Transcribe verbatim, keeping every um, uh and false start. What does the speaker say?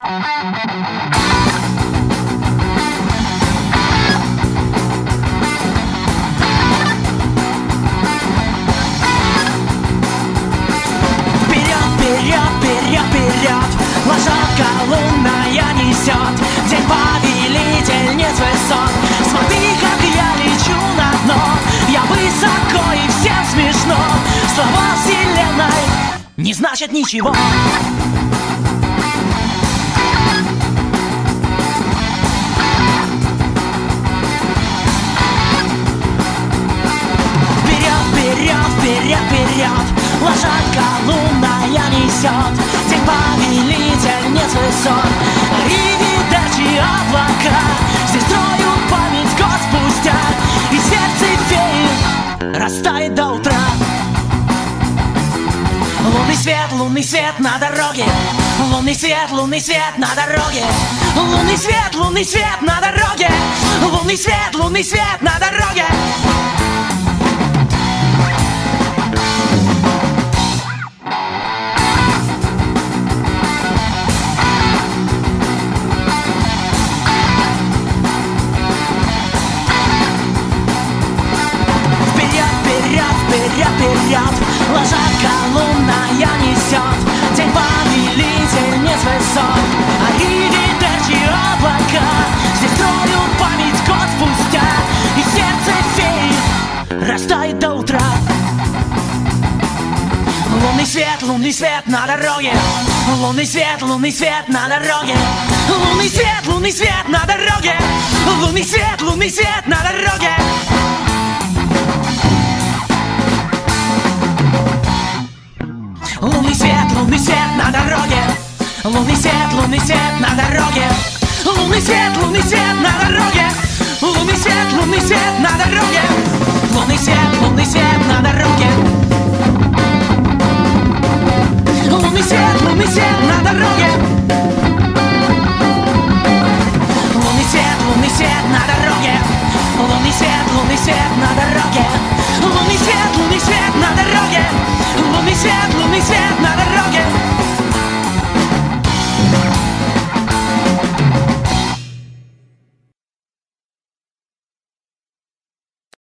Лошадка лунная несет день повелительниц высот. Смотри, как я лечу на дно, я высоко и всем смешно. Слова вселенной не значат ничего. Вперед, вперед, вперед, вперед, лошадка лунная несет день повелительниц высот. Аривидерчи облака здесь строят память год спустя, и сердце феи растает до утра. Лунный свет, лунный свет на дороге, лунный свет, лунный свет на дороге, лунный свет, лунный свет на дороге, лунный свет, лунный свет на дороге. Вперед, лошадка лунная несет день повелительниц высот. Аривидерчи облака здесь строят память год спустя, и сердце феи растает до утра. Лунный свет, лунный свет на дороге, лунный свет, лунный свет на дороге, лунный свет, лунный свет на дороге, лунный свет, лунный свет на дороге. Лунный свет, лунный свет на дороге, лунный свет, лунный свет на дороге, лунный свет, лунный свет на дороге, лунный свет, лунный свет на дороге, лунный свет, лунный свет на дороге, лунный свет, лунный свет на дороге, лунный свет, лунный свет на дороге, лунный свет, лунный свет на дороге, лунный свет, лунный свет на дороге, лунный свет, лунный свет на дороге.